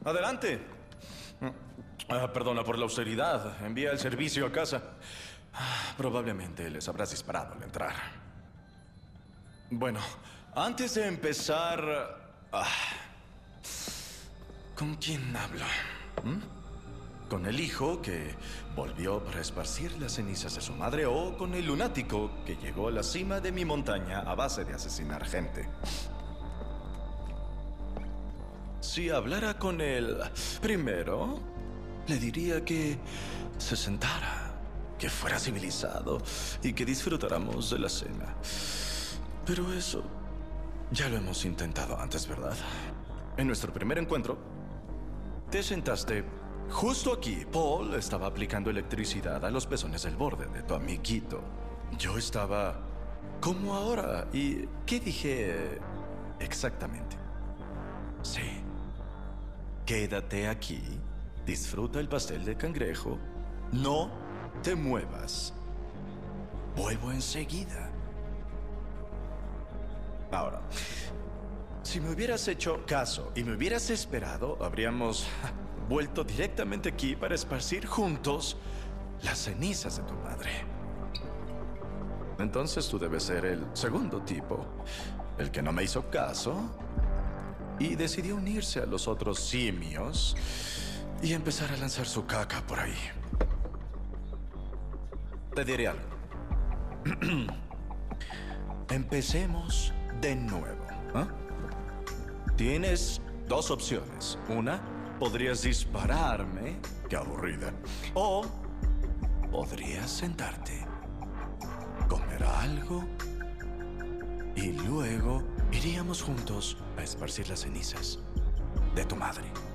Adelante. Perdona por la austeridad. Envía el servicio a casa. Probablemente les habrás disparado al entrar. Bueno, antes de empezar... ¿Con quién hablo? ¿Con el hijo que volvió para esparcir las cenizas de su madre o con el lunático que llegó a la cima de mi montaña a base de asesinar gente? Si hablara con él primero, le diría que se sentara, que fuera civilizado y que disfrutáramos de la cena. Pero eso ya lo hemos intentado antes, ¿verdad? En nuestro primer encuentro, te sentaste justo aquí. Paul estaba aplicando electricidad a los pezones del borde de tu amiguito. Yo estaba como ahora. ¿Y qué dije exactamente? Sí. Quédate aquí, disfruta el pastel de cangrejo, no te muevas. Vuelvo enseguida. Ahora, si me hubieras hecho caso y me hubieras esperado, habríamos vuelto directamente aquí para esparcir juntos las cenizas de tu madre. Entonces tú debes ser el segundo tipo, el que no me hizo caso y decidió unirse a los otros simios y empezar a lanzar su caca por ahí. Te diré algo. Empecemos de nuevo. Tienes dos opciones. Una, podrías dispararme. Qué aburrida. O podrías sentarte, comer algo y luego iríamos juntos a esparcir las cenizas de tu madre.